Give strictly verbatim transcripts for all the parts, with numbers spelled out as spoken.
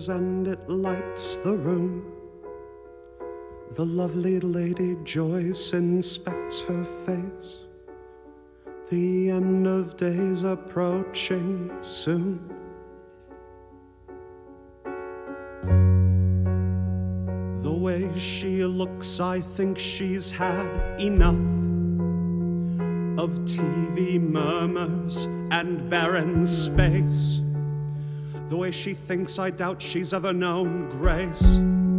and it lights the room. The lovely lady Joyce inspects her face. The end of days approaching soon. The way she looks, I think she's had enough of T V murmurs and barren space. The way she thinks, I doubt she's ever known grace.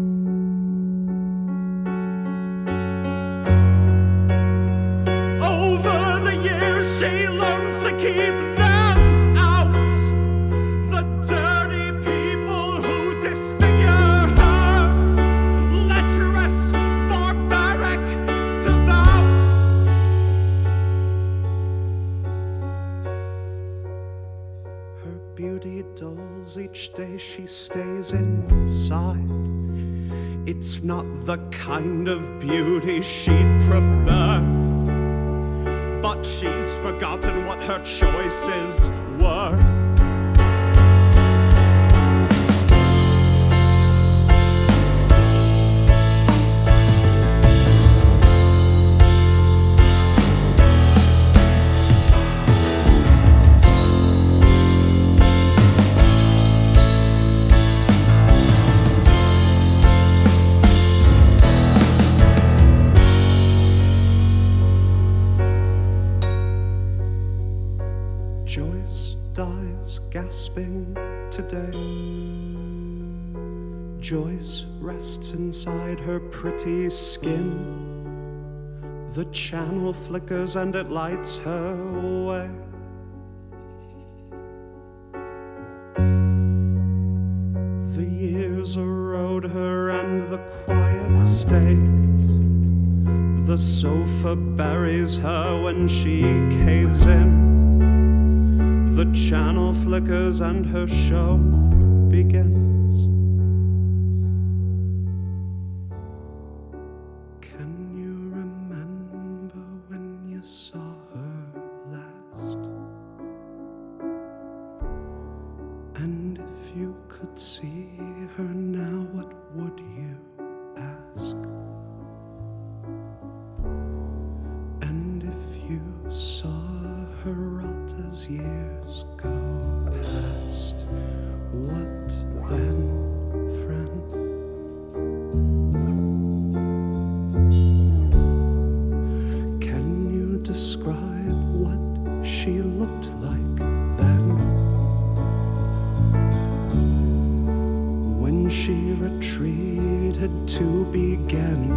Over the years she learns to keep them out, the dirty people who disfigure her, lecherous, barbaric, devout. Her beauty dulls each day she stays inside. It's not the kind of beauty she'd prefer, but she's forgotten what her choices were. Joyce dies gasping today. Joyce rests inside her pretty skin. The channel flickers and it lights her way. The years erode her and the quiet stays. The sofa buries her when she caves in. The channel flickers and her show begins. Can you remember when you saw her last? And if you could see her now, what would you ask? And if you saw her rot as years go past, what then, friend? Can you describe what she looked like then? When she retreated to begin